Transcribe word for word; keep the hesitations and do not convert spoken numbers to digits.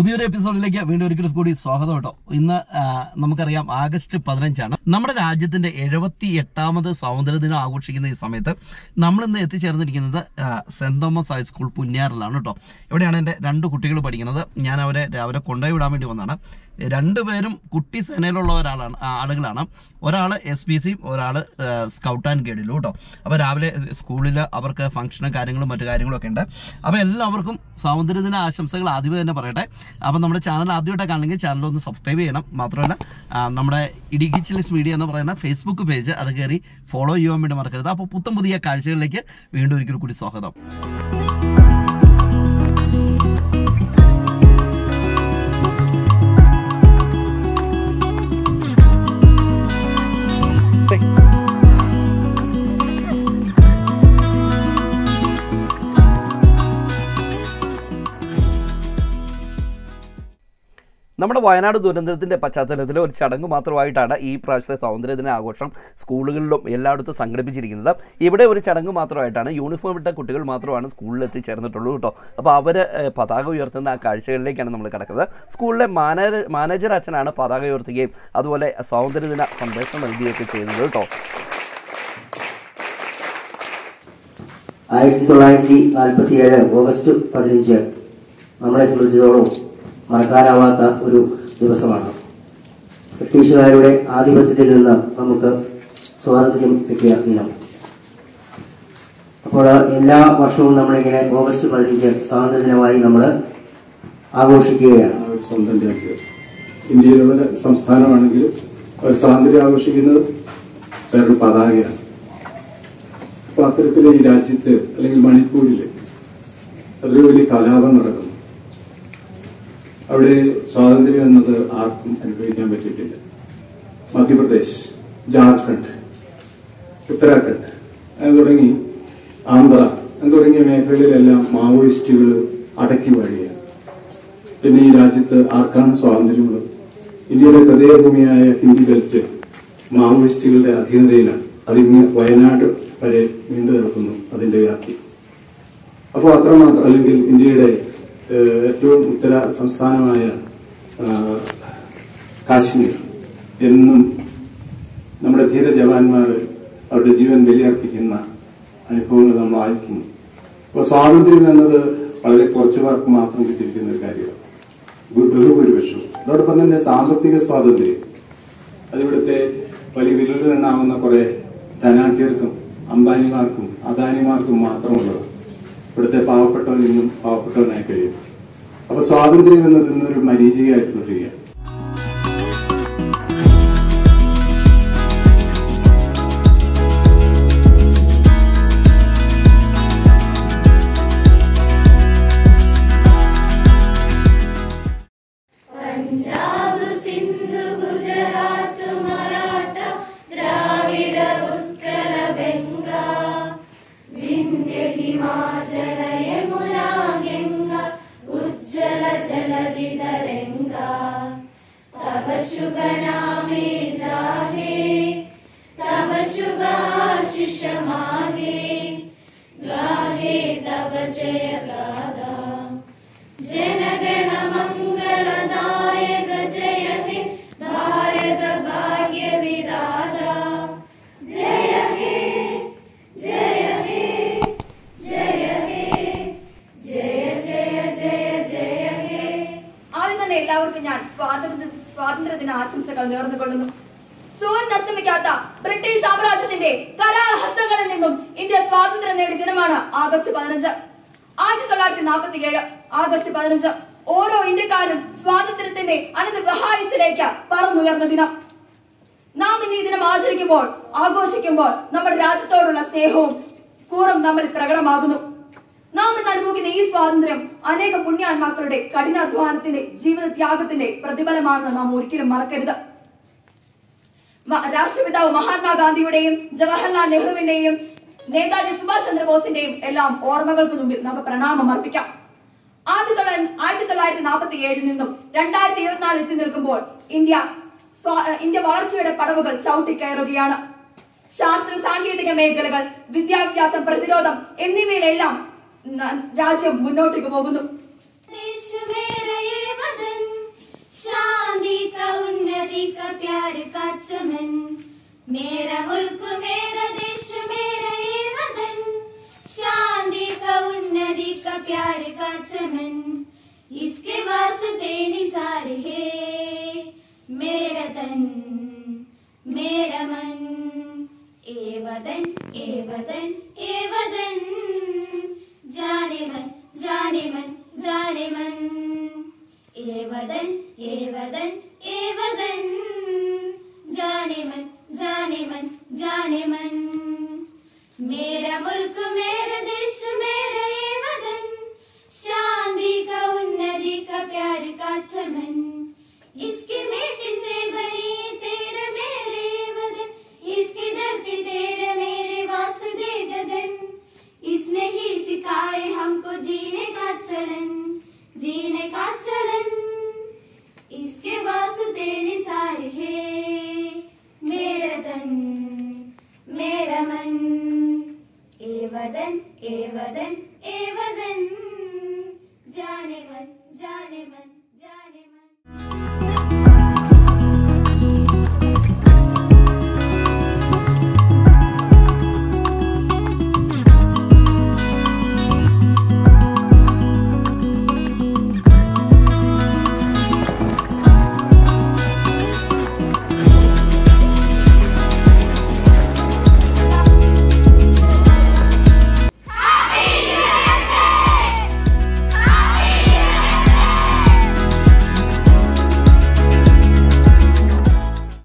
പുതിയൊരു എപ്പിസോഡിലേക്ക് വീണ്ടും ഒരിക്കൽ കൂടി സ്വാഗതം കേട്ടോ. ഇന്ന് നമുക്കറിയാം ആഗസ്റ്റ് പതിനഞ്ചാണ് നമ്മുടെ രാജ്യത്തിന്റെ എഴുപത്തി എട്ടാമത് സ്വാതന്ത്ര്യ ദിനം ആഘോഷിക്കുന്ന ഈ സമയത്ത് നമ്മൾ ഇന്ന് എത്തിച്ചേർന്നിരിക്കുന്നത് സെന്റ് തോമസ് ഹൈസ്കൂൾ പുന്യാറിലാണ് കേട്ടോ. ഇവിടെയാണ് എൻ്റെ രണ്ട് കുട്ടികൾ പഠിക്കുന്നത്. ഞാൻ അവരെ രാവിലെ കൊണ്ടുപോയി വിടാൻ വേണ്ടി വന്നതാണ്. രണ്ടുപേരും കുട്ടി സേനയിലുള്ള ഒരാളാണ് ആളുകളാണ്. ഒരാൾ എസ് പി സിയും ഒരാൾ സ്കൗട്ട് ആൻഡ് ഗൈഡിലും കേട്ടോ. അപ്പോൾ രാവിലെ സ്കൂളിൽ അവർക്ക് ഫംഗ്ഷനും കാര്യങ്ങളും മറ്റു കാര്യങ്ങളും ഒക്കെ ഉണ്ട്. അപ്പോൾ എല്ലാവർക്കും സ്വാതന്ത്ര്യദിന ആശംസകൾ ആദ്യമേ തന്നെ പറയട്ടെ. അപ്പം നമ്മുടെ ചാനൽ ആദ്യമായിട്ട് കാണണമെങ്കിൽ ചാനൽ ഒന്ന് സബ്സ്ക്രൈബ് ചെയ്യണം. മാത്രമല്ല നമ്മുടെ ഇടുക്കി ചില്ലിസ് മീഡിയ എന്ന് പറയുന്ന ഫേസ്ബുക്ക് പേജ് അത് കയറി ഫോളോ ചെയ്യാൻ വേണ്ടി മറക്കരുത്. അപ്പോൾ പുത്തൻ പുതിയ കാഴ്ചകളിലേക്ക് വീണ്ടും ഒരിക്കൽ കൂടി സ്വാഗതം. നമ്മുടെ വയനാട് ദുരന്തത്തിൻ്റെ പശ്ചാത്തലത്തിൽ ഒരു ചടങ്ങ് മാത്രമായിട്ടാണ് ഈ പ്രാവശ്യത്തെ സ്വാതന്ത്ര്യദിന ആഘോഷം സ്കൂളുകളിലും എല്ലായിടത്തും സംഘടിപ്പിച്ചിരിക്കുന്നത്. ഇവിടെ ഒരു ചടങ്ങ് മാത്രമായിട്ടാണ്, യൂണിഫോം ഇട്ട കുട്ടികൾ മാത്രമാണ് സ്കൂളിൽ എത്തിച്ചേർന്നിട്ടുള്ളൂ കേട്ടോ. അപ്പോൾ അവർ പതാക ഉയർത്തുന്ന ആ കാഴ്ചകളിലേക്കാണ് നമ്മൾ കിടക്കുന്നത്. സ്കൂളിലെ മാനേജർ മാനേജർ അച്ഛനാണ് പതാക ഉയർത്തുകയും അതുപോലെ സ്വാതന്ത്ര്യദിന സന്ദേശം നൽകുകയൊക്കെ ചെയ്യുന്നത് കേട്ടോ. ആയിരത്തി തൊള്ളായിരത്തി നാൽപ്പത്തി ഏഴ് ഓഗസ്റ്റ് പതിനഞ്ച് നമ്മളെ സംബന്ധിച്ചിടത്തോളം മറക്കാനാവാത്ത ഒരു ദിവസമാണ്. ബ്രിട്ടീഷുകാരുടെ ആധിപത്യത്തിൽ നിന്ന് നമുക്ക് സ്വാതന്ത്ര്യം കിട്ടിയ ദിനം. അപ്പോൾ എല്ലാ വർഷവും നമ്മളിങ്ങനെ ഓഗസ്റ്റ് പതിനഞ്ച് സ്വാതന്ത്ര്യ ദിനമായി നമ്മൾ ആഘോഷിക്കുകയാണ്. സ്വന്തം രാജ്യം ഇന്ത്യയിലുള്ള സംസ്ഥാനമാണെങ്കിലും അവർ സ്വാതന്ത്ര്യം ആഘോഷിക്കുന്നത് വേറൊരു പതാകയാണ്. അപ്പോൾ അത്തരത്തിൽ ഈ രാജ്യത്ത് അല്ലെങ്കിൽ മണിപ്പൂരിൽ അതൊരു വലിയ കലാപം നടക്കുന്നു. അവിടെ സ്വാതന്ത്ര്യം എന്നത് ആർക്കും അനുഭവിക്കാൻ പറ്റിയിട്ടില്ല. മധ്യപ്രദേശ്, ജാർഖണ്ഡ്, ഉത്തരാഖണ്ഡ് എന്ന് തുടങ്ങി ആന്ധ്ര എന്ന് തുടങ്ങിയ മേഖലകളിലെല്ലാം മാവോയിസ്റ്റുകൾ അടക്കി വഴിയാണ്. പിന്നെ ഈ രാജ്യത്ത് ആർക്കാണ് സ്വാതന്ത്ര്യമുള്ളത്? ഇന്ത്യയുടെ ഹൃദയഭൂമിയായ ഹിന്ദി ബെൽറ്റ് മാവോയിസ്റ്റുകളുടെ അധീനതയിലാണ്. അതിങ്ങനെ വയനാട് വരെ നീണ്ടു നിൽക്കുന്നു അതിന്റെ വ്യാപ്തി. അപ്പോൾ അത്രമാത്രം അല്ലെങ്കിൽ ഇന്ത്യയുടെ ഏറ്റവും ഉത്തര സംസ്ഥാനമായ കാശ്മീർ എന്നും നമ്മുടെ ധീര ജവാന്മാർ അവരുടെ ജീവൻ ബലിയർപ്പിക്കുന്ന അനുഭവങ്ങൾ നമ്മൾ ആയിരിക്കുന്നു. അപ്പോൾ സ്വാതന്ത്ര്യം എന്നത് വളരെ കുറച്ചു പേർക്ക് മാത്രം കിട്ടിയിരിക്കുന്ന ഒരു കാര്യമാണ്, ബഹുഭൂരിപക്ഷവും. അതോടൊപ്പം തന്നെ സാമ്പത്തിക സ്വാതന്ത്ര്യം അതിവിടുത്തെ വലിയ വിരലിലെണ്ണാവുന്ന കുറെ ധനാഢ്യർക്കും അംബാനിമാർക്കും അദാനിമാർക്കും മാത്രമുള്ളത്. ഇവിടുത്തെ പാവപ്പെട്ടവൻ ഇന്നും പാവപ്പെട്ടവനായി കഴിയും. അപ്പൊ സ്വാതന്ത്ര്യം എന്നത് ഇന്നൊരു മരീചികയായിട്ട് തുടരുകയാണ്. शुभ नामे जाहे तब शुभ आशीष माहे गाहे तब जय गादा जनगण मंगलदायक जय हे भारत भाग्य विधाता जय हे जय हे जय हे जय जय जय जय हे. ആദ്യം തന്നെ എല്ലാവർക്കും ഞാൻ സ്വാതന്ത്ര്യ സ്വാതന്ത്ര്യദിന ആശംസകൾ നേർന്നുകൊള്ളുന്നു. സൂര്യൻ അസ്തമിക്കാത്ത ബ്രിട്ടീഷ് സാമ്രാജ്യത്തിന്റെ കരാളഹസ്തങ്ങളിൽ നിന്നും ഇന്ത്യ സ്വാതന്ത്ര്യം നേടിയ ദിനമാണ് ആഗസ്റ്റ് പതിനഞ്ച്. ആയിരത്തി തൊള്ളായിരത്തി നാൽപ്പത്തി ഏഴ് ആഗസ്റ്റ് പതിനഞ്ച് ഓരോ ഇന്ത്യക്കാരും സ്വാതന്ത്ര്യത്തിന്റെ അനന്ത ബഹായുസിലേക്ക് പറന്നുയർന്ന ദിനം. നാം ഇന്ന് ഈ ദിനം ആചരിക്കുമ്പോൾ ആഘോഷിക്കുമ്പോൾ നമ്മുടെ രാജ്യത്തോടുള്ള സ്നേഹവും കൂറും നമ്മിൽ പ്രകടമാകുന്നു. നാം ഇന്ന് അനുഭവിക്കുന്ന ഈ സ്വാതന്ത്ര്യം അനേക പുണ്യാന്മാക്കളുടെ കഠിനാധ്വാനത്തിന്റെ ജീവിത ത്യാഗത്തിന്റെ പ്രതിഫലമാണെന്ന് നാം ഒരിക്കലും മറക്കരുത്. രാഷ്ട്രപിതാവ് മഹാത്മാഗാന്ധിയുടെയും ജവഹർലാൽ നെഹ്റുവിന്റെയും നേതാജി സുഭാഷ് ചന്ദ്രബോസിന്റെയും എല്ലാം ഓർമ്മകൾക്ക് മുമ്പിൽ നമുക്ക് പ്രണാമം അർപ്പിക്കാം. ആയിരത്തി തൊള്ളായിരത്തി ആയിരത്തി തൊള്ളായിരത്തി നാൽപ്പത്തി ഏഴിൽ നിന്നും രണ്ടായിരത്തി ഇരുപത്തിനാല് എത്തി നിൽക്കുമ്പോൾ ഇന്ത്യ ഇന്ത്യ വളർച്ചയുടെ പടവുകൾ ചവിട്ടിക്കയറുകയാണ്. ശാസ്ത്ര സാങ്കേതിക മേഖലകൾ, വിദ്യാഭ്യാസം, പ്രതിരോധം എന്നിവയിലെല്ലാം രാജ്യം മുന്നോട്ടേക്ക് പോകുന്നു. मेरा मुल्क मेरा देश मेरा ये वतन, शांति का उन्नति का प्यार का चमन, इसके वास्ते निसार है मेरा तन मेरा मन। ए वतन ए वतन ए वतन, जाने मन जाने मन जाने मन। ए वतन ए वतन ए वतन, जाने मन जाने मन जाने मन। मेरा मुल्क मेरा देश मेरा ये वतन, शांति का उन्नति का प्यार का चमन, इसकी मिट्टी से बनी तेरा मेरे वतन, इसकी धरती तेरा मेरे वास्ते गगन। इसने ही सिखाए हमको जीने का चलन जीने का चलन, इसके वास्ते निसार है मेरा तन मेरा मन। ए वतन ए वतन